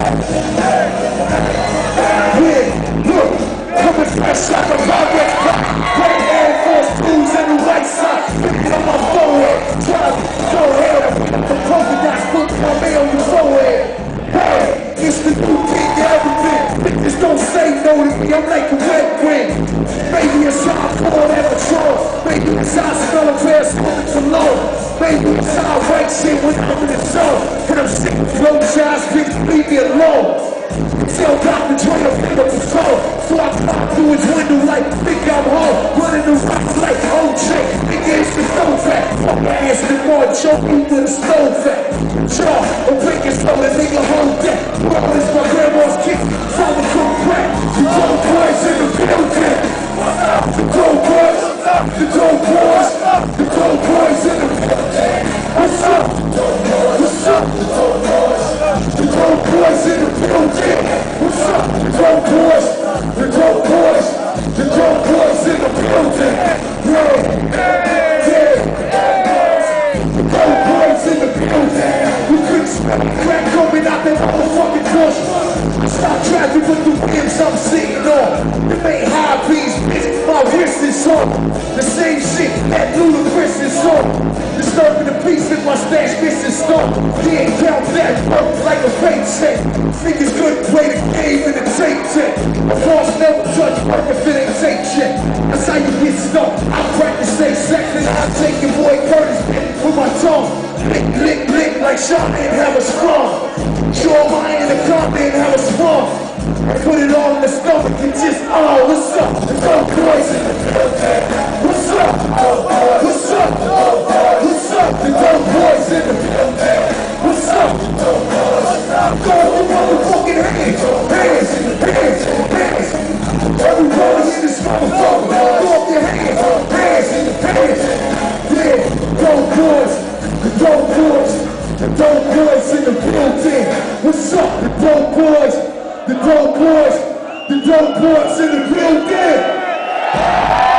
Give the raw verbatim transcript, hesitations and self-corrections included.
look, coming fresh like a Pyrex pop. Great Air Force twos and the white socks. Picking up my forehead, drive, go ahead. The polka dots put my mail on your forehead. Hey, it's the new king of everything. Bitches don't say no to me, I'm like a red ring. Maybe it's how I pour that on draw. Maybe it's how I smell a pair of stomachs alone. Maybe it's how I write shit when I'm in the zone. And I'm sick of low jobs, bitch, leave me alone. Tell Doctor Dre to pick up the phone. So I pop through his window like, think I'm home. Running the rocks like O J. Nigga, it's the stove fat. Fuck my ass the more choking with a stove fat. Jaw, a big and slow, that nigga hold that. Bro, it's my grandma's kick. Father cook crack. The dope boys in the building. The dope boys. The dope boys. The dope boys in the building. What's up? What's up? The dope boys. The dope boys in the building. What's up? The dope boys. The dope boys. The dope boys in the building. Yeah. Yeah. The dope boys in the building. You couldn't smell crack coming out that motherfucking bush. Stop traffic with the rims I'm sitting on. It ain't high beats, bitch. My wrist is on. The same shit that Ludacris is on. Disturbing the peace with my stash, bitch is gone. Can't count that work like a paycheck. Niggas couldn't play the game in the tape check. A false never judge work if it ain't take check. That's how you get stuck. I practice safe sex and I take your boy Curtis with my tongue. Lick, lick, lick like Sean didn't have a strong. Draw my anaconda and have a sprung. Put it all in the stomach and just, oh, what's up? The dope boys in the building. What's up? What's up? What's up? The dope boys in the building. What's up? Go with the motherfucking hands. Hands, hands, hands. Everybody in this motherfucker, go up your hands. Hands, hands. Yeah, dope boys. The dope boys. The dope boys in the building. What's up? The dope boys. The dope boys, the dope boys in the building.